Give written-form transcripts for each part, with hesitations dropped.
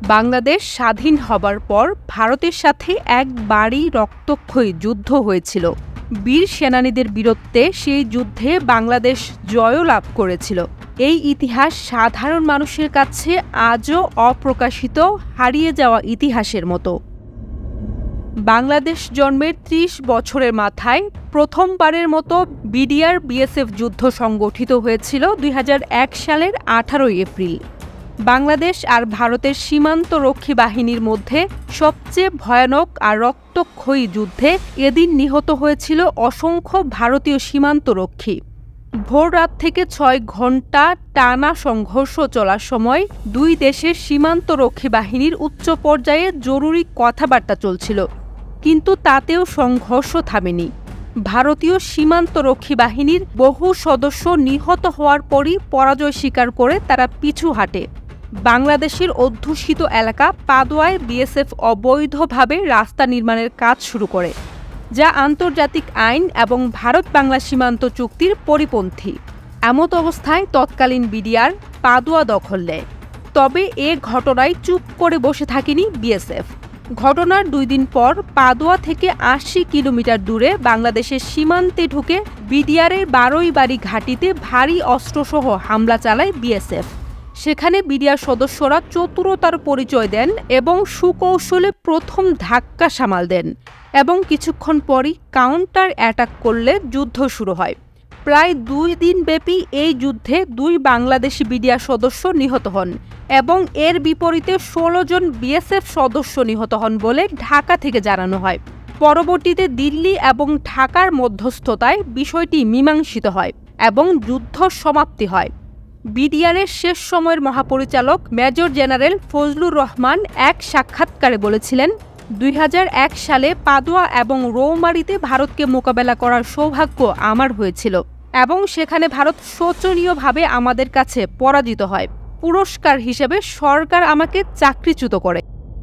বাংলাদেশ স্বাধীন হবার পর ভারতের সাথে একবারই রক্তক্ষয়ী যুদ্ধ হয়েছিল। বীর সেনানীদের বীরত্বে সেই যুদ্ধে বাংলাদেশ জয়লাভ করেছিল। এই ইতিহাস সাধারণ মানুষের কাছে আজও অপ্রকাশিত, হারিয়ে যাওয়া ইতিহাসের মতো। বাংলাদেশ জন্মের ৩০ বছরের মাথায় প্রথমবারের মতো বিডিআর-বিএসএফ যুদ্ধ সংগঠিত হয়েছিল ২০০১ সালের ১৮ এপ্রিল। বাংলাদেশ আর ভারতের সীমান্তরক্ষী বাহিনীর মধ্যে সবচেয়ে ভয়ানক আর রক্তক্ষয়ী যুদ্ধে এদিন নিহত হয়েছিল অসংখ্য ভারতীয় সীমান্তরক্ষী। ভোর রাত থেকে ৬ ঘণ্টা টানা সংঘর্ষ চলার সময় দুই দেশের সীমান্তরক্ষী বাহিনীর উচ্চ পর্যায়ে জরুরি কথাবার্তা চলছিল, কিন্তু তাতেও সংঘর্ষ থামেনি। ভারতীয় সীমান্তরক্ষী বাহিনীর বহু সদস্য নিহত হওয়ার পরই পরাজয় স্বীকার করে তারা পিছু হাঁটে। বাংলাদেশের অধ্যুষিত এলাকা পাদোয়ায় বিএসএফ অবৈধভাবে রাস্তা নির্মাণের কাজ শুরু করে, যা আন্তর্জাতিক আইন এবং ভারত-বাংলা সীমান্ত চুক্তির পরিপন্থী। এমত অবস্থায় তৎকালীন বিডিআর পাদোয়া দখল নেয়। তবে এ ঘটনায় চুপ করে বসে থাকেনি বিএসএফ। ঘটনার ২ দিন পর পাদোয়া থেকে ৮০ কিলোমিটার দূরে বাংলাদেশের সীমান্তে ঢুকে বিডিআরের বারৈবাড়ি ঘাঁটিতে ভারী অস্ত্রসহ হামলা চালায় বিএসএফ। সেখানে বিডিআর সদস্যরা চতুরতার পরিচয় দেন এবং সুকৌশলে প্রথম ধাক্কা সামাল দেন, এবং কিছুক্ষণ পরই কাউন্টার অ্যাটাক করলে যুদ্ধ শুরু হয়। প্রায় ২ দিন ব্যাপী এই যুদ্ধে ২ বাংলাদেশি বিডিআর সদস্য নিহত হন এবং এর বিপরীতে ১৬ জন বিএসএফ সদস্য নিহত হন বলে ঢাকা থেকে জানানো হয়। পরবর্তীতে দিল্লি এবং ঢাকার মধ্যস্থতায় বিষয়টি মীমাংসিত হয় এবং যুদ্ধ সমাপ্তি হয়। বিডিআরের শেষ সময়ের মহাপরিচালক মেজর জেনারেল ফজলুর রহমান এক সাক্ষাৎকারে বলেছিলেন, ২০০১ সালে পাদোয়া এবং রৌমারীতে ভারতকে মোকাবেলা করার সৌভাগ্য আমার হয়েছিল এবং সেখানে ভারত শোচনীয়ভাবে আমাদের কাছে পরাজিত হয়। পুরস্কার হিসেবে সরকার আমাকে চাকরিচ্যুত করে।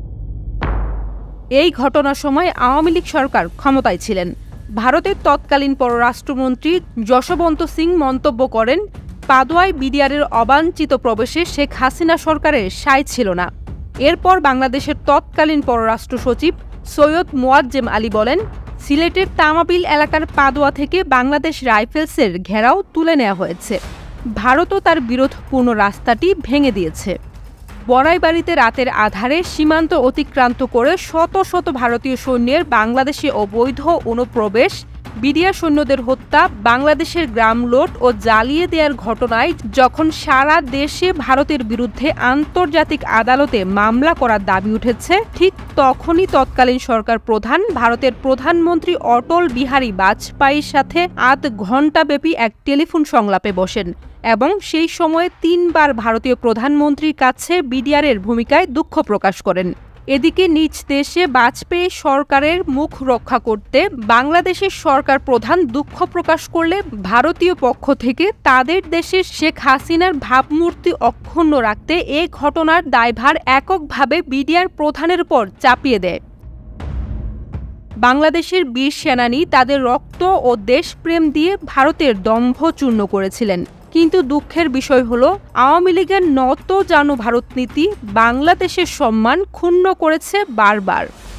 এই ঘটনার সময় আওয়ামী লীগ সরকার ক্ষমতায় ছিলেন। ভারতের তৎকালীন পররাষ্ট্রমন্ত্রী যশবন্ত সিং মন্তব্য করেন, পাদোয়ায় বিডিআরের অবাঞ্ছিত প্রবেশে শেখ হাসিনা সরকারের সায় ছিল না। এরপর বাংলাদেশের তৎকালীন পররাষ্ট্র সচিব সৈয়দ মোয়াজ্জেম আলী বলেন, সিলেটের তামাবিল এলাকার পাদোয়া থেকে বাংলাদেশ রাইফেলসের ঘেরাও তুলে নেওয়া হয়েছে। ভারতও তার বিরোধপূর্ণ রাস্তাটি ভেঙে দিয়েছে। বড়াইবাড়িতে রাতের আধারে সীমান্ত অতিক্রান্ত করে শত শত ভারতীয় সৈন্যের বাংলাদেশে অবৈধ অনুপ্রবেশ, বিডিআর সৈন্যদের হত্যা, বাংলাদেশের গ্রাম লুট ও জ্বালিয়ে দেওয়ার ঘটনায় যখন সারা দেশে ভারতের বিরুদ্ধে আন্তর্জাতিক আদালতে মামলা করার দাবি উঠেছে, ঠিক তখনই তৎকালীন সরকার প্রধান ভারতের প্রধানমন্ত্রী অটল বিহারী বাজপেয়ীর সাথে ৮ ঘণ্টাব্যাপী এক টেলিফোন সংলাপে বসেন এবং সেই সময়ে ৩ বার ভারতীয় প্রধানমন্ত্রীর কাছে বিডিআরের ভূমিকায় দুঃখ প্রকাশ করেন। এদিকে নিজ দেশে বাজপেয়ী সরকারের মুখ রক্ষা করতে বাংলাদেশের সরকার প্রধান দুঃখ প্রকাশ করলে ভারতীয় পক্ষ থেকে তাদের দেশে শেখ হাসিনার ভাবমূর্তি অক্ষুণ্ণ রাখতে এ ঘটনার দায়ভার এককভাবে বিডিআর প্রধানের উপর চাপিয়ে দেয়। বাংলাদেশের বীর সেনানী তাদের রক্ত ও দেশপ্রেম দিয়ে ভারতের দম্ভ চূর্ণ করেছিলেন, কিন্তু দুঃখের বিষয় হলো আওয়ামী লীগের নত জানু ভারত নীতি বাংলাদেশের সম্মান ক্ষুণ্ণ করেছে বারবার।